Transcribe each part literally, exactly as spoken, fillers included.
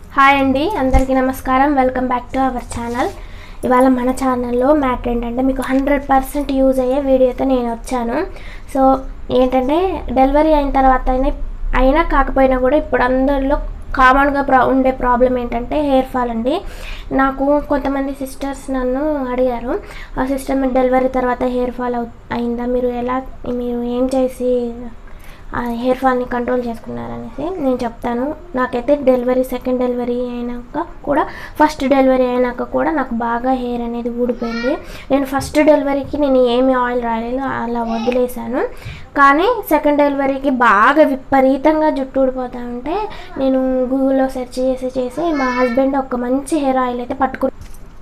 Hi అండి, అందరికీ నమస్కారం. Welcome back to our channel. ఇవాళ మన ఛానల్లో మ్యాటర్ ఏంటంటే మీకు హండ్రెడ్ పర్సెంట్ యూజ్ అయ్యే వీడియోతో నేను వచ్చాను. సో ఏంటంటే డెలివరీ అయిన తర్వాత అయినా అయినా కాకపోయినా కూడా ఇప్పుడు అందరిలో కామన్గా ప్రా ఉండే ప్రాబ్లం ఏంటంటే హెయిర్ ఫాల్ అండి. నాకు కొంతమంది సిస్టర్స్ నన్ను అడిగారు, ఆ సిస్టర్ మీకు డెలివరీ తర్వాత హెయిర్ ఫాల్ అవు అయిందా, మీరు ఎలా మీరు ఏం చేసి ఆ హెయిర్ ఫాల్ని కంట్రోల్ చేసుకున్నారనేసి నేను చెప్తాను. నాకైతే డెలివరీ సెకండ్ డెలివరీ అయినాక కూడా ఫస్ట్ డెలివరీ అయినాక కూడా నాకు బాగా హెయిర్ అనేది ఊడిపోయింది. నేను ఫస్ట్ డెలివరీకి నేను ఏమి ఆయిల్ రాలేదు, అలా వదిలేశాను. కానీ సెకండ్ డెలివరీకి బాగా విపరీతంగా జుట్టు ఊడిపోతా ఉంటే నేను గూగుల్లో సెర్చ్ చేసి చేసి మా హస్బెండ్ ఒక మంచి హెయిర్ ఆయిల్ అయితే పట్టుకుని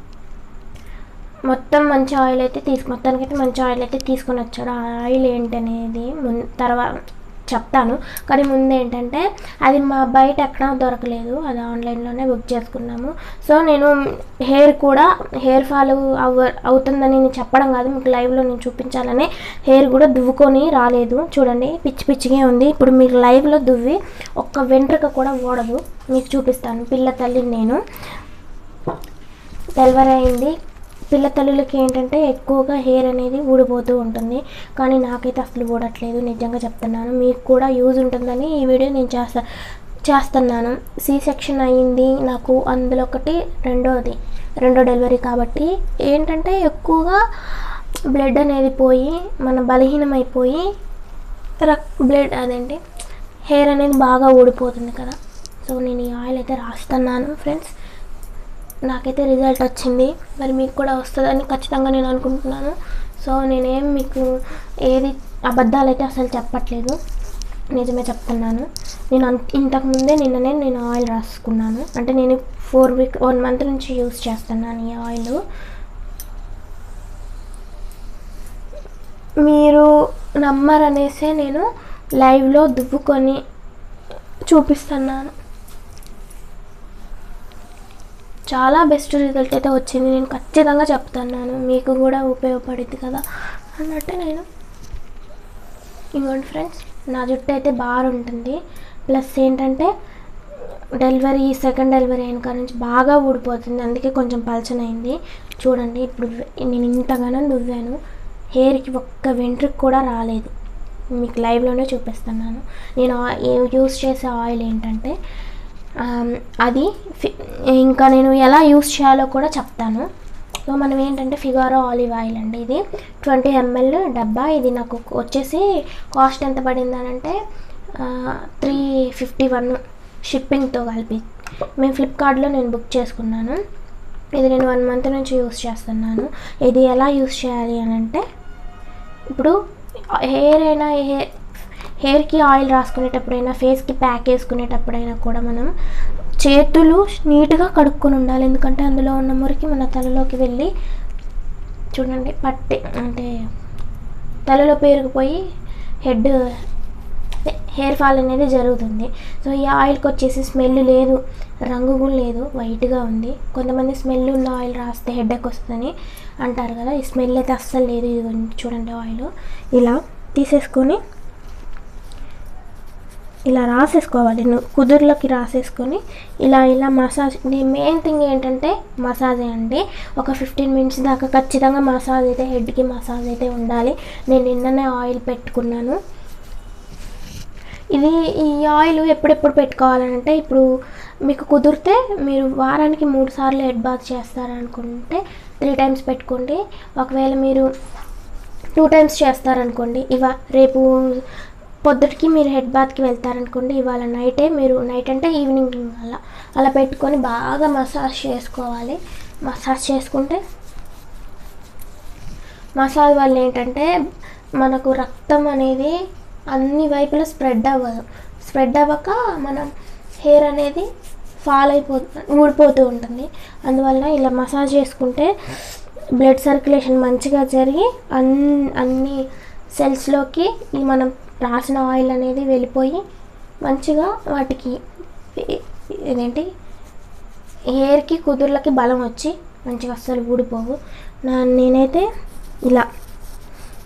మొత్తం మంచి ఆయిల్ అయితే తీసుకు మొత్తానికైతే మంచి ఆయిల్ అయితే తీసుకొని వచ్చాడు. ఆ ఆయిల్ ఏంటనేది ముందు తర్వాత చెప్తాను. కానీ ముందు ఏంటంటే అది మా బయట ఎక్కడా దొరకలేదు, అది ఆన్లైన్లోనే బుక్ చేసుకున్నాము. సో నేను హెయిర్ కూడా హెయిర్ ఫాల్ అవ అవుతుందని నేను చెప్పడం కాదు, మీకు లైవ్లో నేను చూపించాలని హెయిర్ కూడా దువ్వుకొని రాలేదు. చూడండి పిచ్చి పిచ్చిగా ఉంది. ఇప్పుడు మీకు లైవ్లో దువ్వి ఒక్క వెంట్రుక కూడా ఓడదు, మీకు చూపిస్తాను. పిల్ల తల్లిని నేను, డెలివరీ అయింది. పిల్ల తల్లులకి ఏంటంటే ఎక్కువగా హెయిర్ అనేది ఊడిపోతూ ఉంటుంది, కానీ నాకైతే అసలు ఊడట్లేదు. నిజంగా చెప్తున్నాను, మీకు కూడా యూజ్ ఉంటుందని ఈ వీడియో నేను చేస్తా చేస్తున్నాను సి సెక్షన్ అయ్యింది నాకు, అందులో ఒకటి రెండోది రెండో డెలివరీ కాబట్టి ఏంటంటే ఎక్కువగా బ్లడ్ అనేది పోయి మన బలహీనమైపోయి రక్ బ్లడ్ అదేంటి హెయిర్ అనేది బాగా ఊడిపోతుంది కదా. సో నేను ఈ ఆయిల్ అయితే రాస్తున్నాను ఫ్రెండ్స్. నాకైతే రిజల్ట్ వచ్చింది, మరి మీకు కూడా వస్తుందని ఖచ్చితంగా నేను అనుకుంటున్నాను. సో నేనేం మీకు ఏది అబద్ధాలు అయితే అసలు చెప్పట్లేదు, నిజమే చెప్తున్నాను. నేను ఇంతకుముందే నిన్ననే నేను ఆయిల్ రాసుకున్నాను, అంటే నేను ఫోర్ వీక్ వన్ మంత్ నుంచి యూజ్ చేస్తున్నాను ఈ ఆయిల్. మీరు నమ్మరనేసే నేను లైవ్లో దువ్వుకొని చూపిస్తున్నాను. చాలా బెస్ట్ రిజల్ట్ అయితే వచ్చింది, నేను ఖచ్చితంగా చెప్తున్నాను. మీకు కూడా ఉపయోగపడుద్ది కదా అన్నట్టు నేను ఇవ్వండి ఫ్రెండ్స్. నా జుట్టు అయితే బాగా ఉంటుంది, ప్లస్ ఏంటంటే డెలివరీ సెకండ్ డెలివరీ అయిన కాడ నుంచి బాగా ఊడిపోతుంది, అందుకే కొంచెం పలచనైంది. చూడండి ఇప్పుడు నేను ఇంతగానో దువ్వాను, హెయిర్కి ఒక్క వెంట్రుకు కూడా రాలేదు. మీకు లైవ్లోనే చూపిస్తున్నాను. నేను యూస్ చేసే ఆయిల్ ఏంటంటే అది ఇంకా నేను ఎలా యూస్ చేయాలో కూడా చెప్తాను. సో మనం ఏంటంటే ఫిగారో ఆలివ్ ఆయిల్ అండి, ఇది ట్వంటీ ఎంఎల్ డబ్బా. ఇది నాకు వచ్చేసి కాస్ట్ ఎంత పడింది అని అంటే త్రీ ఫిఫ్టీ వన్ షిప్పింగ్తో కలిపి. మేము ఫ్లిప్కార్ట్లో నేను బుక్ చేసుకున్నాను. ఇది నేను వన్ మంత్ నుంచి యూస్ చేస్తున్నాను. ఇది ఎలా యూస్ చేయాలి అని అంటే, ఇప్పుడు హెయిర్ అయినా హెయిర్ హెయిర్కి ఆయిల్ రాసుకునేటప్పుడైనా ఫేస్కి ప్యాక్ వేసుకునేటప్పుడైనా కూడా మనం చేతులు నీట్గా కడుక్కొని ఉండాలి, ఎందుకంటే అందులో ఉన్న మురికి మన తలలోకి వెళ్ళి చూడండి పట్టి అంటే తలలో పేరుకుపోయి హెడ్ హెయిర్ ఫాల్ అనేది జరుగుతుంది. సో ఈ ఆయిల్కి వచ్చేసి స్మెల్ లేదు, రంగు కూడా లేదు, వైట్గా ఉంది. కొంతమంది స్మెల్ ఉన్న ఆయిల్ రాస్తే హెడ్ఏక్ వస్తుందని అంటారు కదా, ఈ స్మెల్ అయితే అస్సలు లేదు. ఇది చూడండి ఆయిల్ ఇలా తీసేసుకొని ఇలా రాసేసుకోవాలి, కుదుర్లోకి రాసేసుకొని ఇలా ఇలా మసాజ్. మెయిన్ థింగ్ ఏంటంటే మసాజ్ అండి. ఒక ఫిఫ్టీన్ మినిట్స్ దాకా ఖచ్చితంగా మసాజ్ అయితే, హెడ్కి మసాజ్ అయితే ఉండాలి. నేను నిన్ననే ఆయిల్ పెట్టుకున్నాను. ఇది ఈ ఆయిల్ ఎప్పుడెప్పుడు పెట్టుకోవాలంటే, ఇప్పుడు మీకు కుదిరితే మీరు వారానికి మూడు సార్లు హెడ్ బాత్ చేస్తారనుకుంటే త్రీ టైమ్స్ పెట్టుకోండి. ఒకవేళ మీరు టూ టైమ్స్ చేస్తారనుకోండి, ఇవా రేపు పొద్దుటికి మీరు హెడ్ బాత్కి వెళ్తారనుకోండి, ఇవాళ నైటే మీరు నైట్ అంటే ఈవినింగ్ అలా అలా పెట్టుకొని బాగా మసాజ్ చేసుకోవాలి. మసాజ్ చేసుకుంటే మసాజ్ వల్ల ఏంటంటే మనకు రక్తం అనేది అన్ని వైపులా స్ప్రెడ్ అవ్వదు. స్ప్రెడ్ అవ్వక మనం హెయిర్ అనేది ఫాల్ అయిపోతు ఊడిపోతూ ఉంటుంది. అందువల్ల ఇలా మసాజ్ చేసుకుంటే బ్లడ్ సర్క్యులేషన్ మంచిగా జరిగి అన్ అన్ని సెల్స్లోకి ఈ మనం రాసిన ఆయిల్ అనేది వెళ్ళిపోయి మంచిగా వాటికి ఇదేంటి హెయిర్కి కుదుర్లకి బలం వచ్చి మంచిగా అస్సలు ఊడిపోవు. నా నేనైతే ఇలా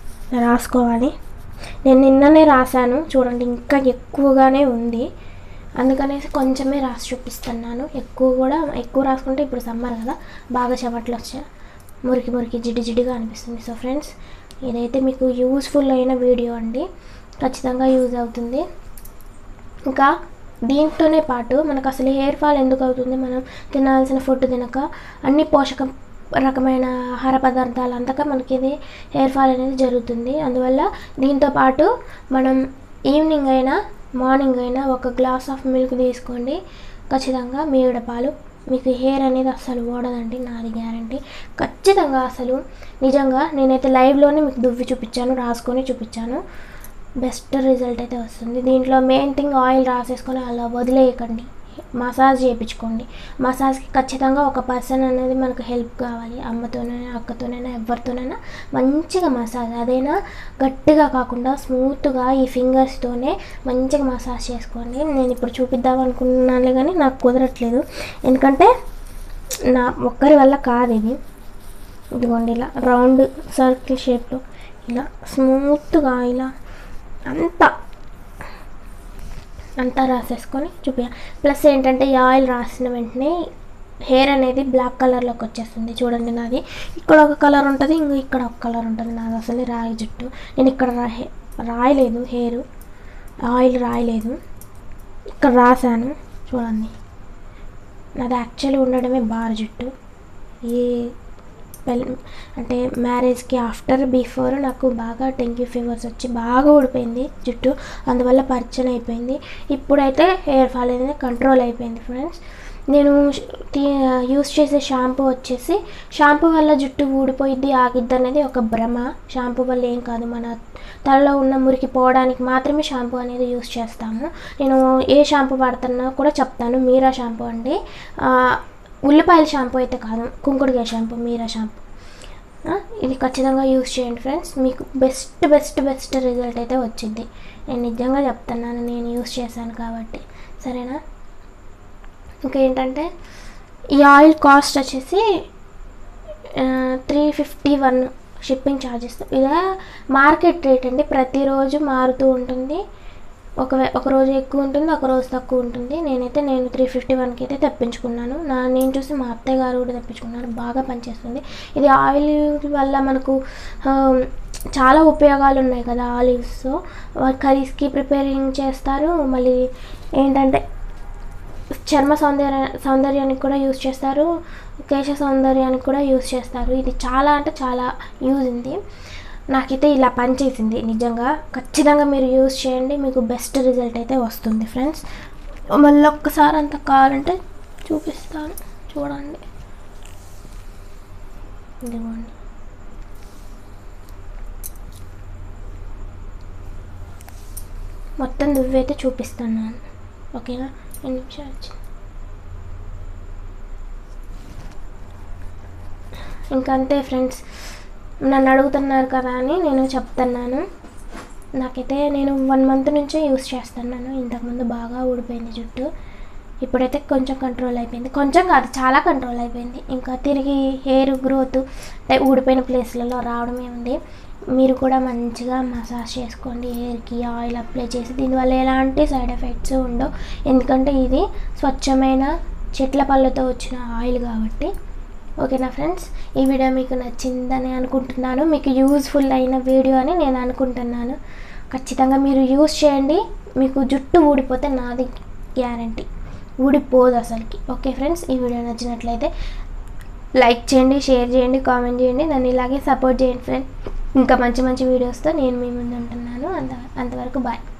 రాసుకోవాలి. నేను నిన్ననే రాశాను, చూడండి ఇంకా ఎక్కువగానే ఉంది. అందుకనేసి కొంచెమే రాసి చూపిస్తున్నాను. ఎక్కువ కూడా ఎక్కువ రాసుకుంటే ఇప్పుడు సమ్మర్ కదా బాగా చెమటలు వచ్చా మురికి మురికి జిడ్డు జిడ్డుగా అనిపిస్తుంది. సో ఫ్రెండ్స్, ఇదైతే మీకు యూస్ఫుల్ అయిన వీడియో అండి, ఖచ్చితంగా యూజ్ అవుతుంది. ఇంకా దీంతోనే పాటు మనకు అసలు హెయిర్ ఫాల్ ఎందుకు అవుతుంది, మనం తినాల్సిన ఫుడ్ తినక అన్ని పోషక రకమైన ఆహార పదార్థాలు అంతక మనకి ఇది హెయిర్ ఫాల్ అనేది జరుగుతుంది. అందువల్ల దీంతో పాటు మనం ఈవినింగ్ అయినా మార్నింగ్ అయినా ఒక గ్లాస్ ఆఫ్ మిల్క్ తీసుకోండి. ఖచ్చితంగా మీగడ పాలు, మీకు హెయిర్ అనేది అస్సలు ఓడదండి, నాది గ్యారంటీ. ఖచ్చితంగా అసలు నిజంగా నేనైతే లైవ్లోనే మీకు దువ్వి చూపించాను, రాసుకొని చూపించాను. బెస్ట్ రిజల్ట్ అయితే వస్తుంది. దీంట్లో మెయిన్ థింగ్ ఆయిల్ రాసేసుకొని అలా వదిలేయకండి, మసాజ్ చేయించుకోండి. మసాజ్కి ఖచ్చితంగా ఒక పర్సన్ అనేది మనకు హెల్ప్ కావాలి, అమ్మతోనైనా అక్కతోనైనా ఎవరితోనైనా మంచిగా మసాజ్, అదైనా గట్టిగా కాకుండా స్మూత్గా ఈ ఫింగర్స్తోనే మంచిగా మసాజ్ చేసుకోండి. నేను ఇప్పుడు చూపిద్దాం అనుకున్నాను కానీ నాకు కుదరట్లేదు, ఎందుకంటే నా ఒక్కరి వల్ల కాదు ఇది. ఇదిగోండి ఇలా రౌండ్ సర్కిల్ షేప్లో ఇలా స్మూత్గా ఇలా అంతా అంతా రాసేసుకొని చూపి. ప్లస్ ఏంటంటే ఈ ఆయిల్ రాసిన వెంటనే హెయిర్ అనేది బ్లాక్ కలర్లోకి వచ్చేస్తుంది. చూడండి, నాది ఇక్కడ ఒక కలర్ ఉంటుంది, ఇంకో ఇక్కడ ఒక కలర్ ఉంటుంది. నాది అసలు రాయి జుట్టు. నేను ఇక్కడ రా రాయలేదు హెయిర్ ఆయిల్ రాయలేదు, ఇక్కడ రాశాను. చూడండి, నాది యాక్చువల్లీ ఉండడమే బార్ జుట్టు. ఈ పెళ్ళి అంటే మ్యారేజ్కి ఆఫ్టర్ బిఫోర్ నాకు బాగా డెంగ్యూ ఫీవర్స్ వచ్చి బాగా ఊడిపోయింది జుట్టు, అందువల్ల పరిచయం అయిపోయింది. ఇప్పుడైతే హెయిర్ ఫాల్ అనేది కంట్రోల్ అయిపోయింది ఫ్రెండ్స్. నేను యూస్ చేసే షాంపూ వచ్చేసి, షాంపూ వల్ల జుట్టు ఊడిపోయిద్ది ఆగిద్ది అనేది ఒక భ్రమ. షాంపూ వల్ల ఏం కాదు, మన తలలో ఉన్న మురికి పోవడానికి మాత్రమే షాంపూ అనేది యూస్ చేస్తాము. నేను ఏ షాంపూ వాడుతున్నా కూడా చెప్తాను. మీరా షాంపూ అండి, ఉల్లిపాయల షాంపూ అయితే కాదు, కుంకుడుకాయ షాంపూ, మీరా షాంపూ. ఇది ఖచ్చితంగా యూస్ చేయండి ఫ్రెండ్స్, మీకు బెస్ట్ బెస్ట్ బెస్ట్ రిజల్ట్ అయితే వచ్చింది. నేను నిజంగా చెప్తున్నాను, నేను యూస్ చేశాను కాబట్టి. సరేనా? ఇంకేంటంటే ఈ ఆయిల్ కాస్ట్ వచ్చేసి three fifty one shipping charges. ఇదే మార్కెట్ రేట్ అండి, ప్రతిరోజు మారుతూ ఉంటుంది. ఒక ఒకరోజు ఎక్కువ ఉంటుంది, ఒకరోజు తక్కువ ఉంటుంది. నేనైతే నేను త్రీ ఫిఫ్టీ వన్కి అయితే తెప్పించుకున్నాను. నా నేను చూసి మా అత్తయ్య గారు కూడా తెప్పించుకున్నారు. బాగా పనిచేస్తుంది. ఇది ఆయిల్ వల్ల మనకు చాలా ఉపయోగాలు ఉన్నాయి కదా. ఆలివ్స్ కర్రీస్కి ప్రిపేరింగ్ చేస్తారు. మళ్ళీ ఏంటంటే చర్మ సౌందర్య సౌందర్యానికి కూడా యూజ్ చేస్తారు, కేశ సౌందర్యానికి కూడా యూజ్ చేస్తారు. ఇది చాలా అంటే చాలా యూజ్ ఉంది. నాకైతే ఇలా పనిచేసింది నిజంగా. ఖచ్చితంగా మీరు యూజ్ చేయండి, మీకు బెస్ట్ రిజల్ట్ అయితే వస్తుంది ఫ్రెండ్స్. మళ్ళీ ఒక్కసారి అంత కావాలంటే చూపిస్తాను, చూడండి. ఇదిగోండి, మొత్తం దువ్వైతే చూపిస్తున్నాను. ఓకేనా? ఎన్ని నిమిషాలు వచ్చింది. ఇంకా అంతే ఫ్రెండ్స్, నన్ను అడుగుతున్నారు కదా అని నేను చెప్తున్నాను. నాకైతే నేను వన్ మంత్ నుంచే యూస్ చేస్తున్నాను. ఇంతకుముందు బాగా ఊడిపోయింది జుట్టు, ఇప్పుడైతే కొంచెం కంట్రోల్ అయిపోయింది. కొంచెం కాదు, చాలా కంట్రోల్ అయిపోయింది. ఇంకా తిరిగి హెయిర్ గ్రోత్ అంటే ఊడిపోయిన ప్లేస్లలో రావడమే ఉంది. మీరు కూడా మంచిగా మసాజ్ చేసుకోండి, హెయిర్కి ఆయిల్ అప్లై చేసి. దీనివల్ల ఎలాంటి సైడ్ ఎఫెక్ట్స్ ఉండవు, ఎందుకంటే ఇది స్వచ్ఛమైన చెట్ల పళ్ళతో వచ్చిన ఆయిల్ కాబట్టి. ఓకేనా ఫ్రెండ్స్, ఈ వీడియో మీకు నచ్చిందని అనుకుంటున్నాను, మీకు యూజ్ఫుల్ అయిన వీడియో అని నేను అనుకుంటున్నాను. ఖచ్చితంగా మీరు యూజ్ చేయండి, మీకు జుట్టు ఊడిపోతే నాది గ్యారంటీ, ఊడిపోదు అసలుకి. ఓకే ఫ్రెండ్స్, ఈ వీడియో నచ్చినట్లయితే లైక్ చేయండి, షేర్ చేయండి, కామెంట్ చేయండి, నన్ను ఇలాగే సపోర్ట్ చేయండి ఫ్రెండ్స్. ఇంకా మంచి మంచి వీడియోస్తో నేను మీ ముందు ఉంటున్నాను. అంత అంతవరకు బాయ్.